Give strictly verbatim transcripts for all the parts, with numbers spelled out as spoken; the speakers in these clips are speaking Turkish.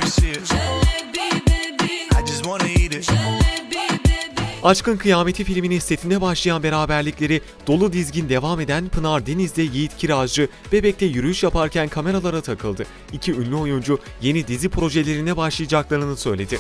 Aşkın Kıyameti filminin setinde başlayan beraberlikleri dolu dizgin devam eden Pınar Deniz'le Yiğit Kiracı, Bebek'te yürüyüş yaparken kameralara takıldı. İki ünlü oyuncu yeni dizi projelerine başlayacaklarını söyledi.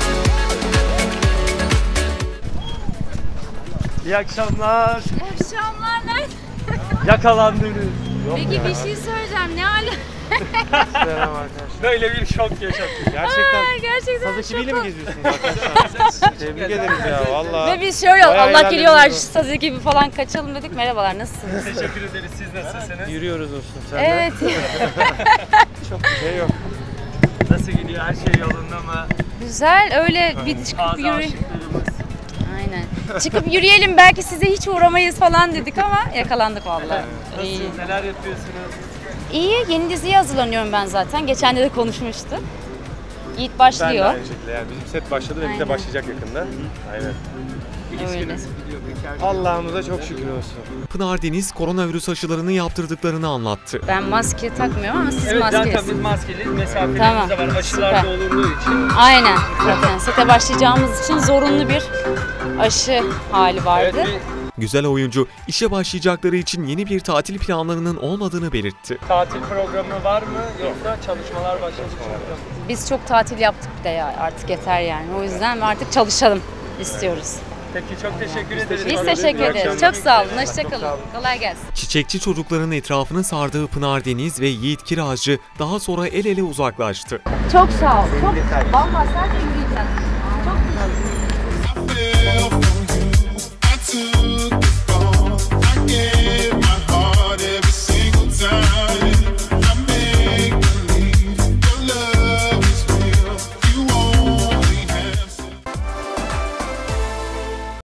İyi akşamlar. İyi akşamlar. Yakalandınız. Peki bir şey söyleyeceğim. Ne ala? Selam arkadaşlar. Böyle bir şok yaşattık. Gerçekten. Aa, gerçekten Saz ekibiyle şokum. mi geziyorsunuz arkadaşlar? Tebrik ederiz ya valla. Ve biz şöyle Bayağı Allah geliyorlar ilerlediniz. saz ekibi falan kaçalım dedik. Merhabalar, nasılsınız? Teşekkür ederiz. Siz nasılsınız? Yürüyoruz olsun. Sen de? Evet. Çok bir şey yok. Nasıl gidiyor? Her şey yolunda mı? Güzel, öyle bir çıkıp Bazı yürü. aşıklarımız. Aynen. Çıkıp yürüyelim, belki size hiç uğramayız falan dedik ama yakalandık vallahi. İyi. Nasıl? Neler yapıyorsunuz? İyi, yeni diziye hazırlanıyorum ben zaten. Geçen de de konuşmuştuk. Yiğit Ben de başlıyor. aynı şekilde yani bizim set başladı ve bir de Aynen. başlayacak yakında. Aynen. Öyle. Allah'ımıza çok şükür olsun. Pınar Deniz koronavirüs aşılarını yaptırdıklarını anlattı. Ben maske takmıyorum ama siz Evet zaten maskelisin. biz maskeli, mesafelerimiz Tamam, de var. Aşılar süper. da olunduğu için. Aynen. Zaten sete başlayacağımız için zorunlu bir aşı hali vardı. Evet, bir Güzel oyuncu işe başlayacakları için yeni bir tatil planlarının olmadığını belirtti. tatil programı var mı yoksa çalışmalar başladı mı? Biz çok tatil yaptık bir de ya, artık yeter yani. O yüzden artık çalışalım istiyoruz. Peki çok teşekkür ederiz. Biz Bana teşekkür iyi ederiz. akşamlar. Çok sağ olun. Hoşça kalın. Kolay gelsin. Çiçekçi çocukların etrafını sardığı Pınar Deniz ve Yiğit Kiracı daha sonra el ele uzaklaştı. Çok sağ ol. Çok, vallahi sadece yürüyeceğim.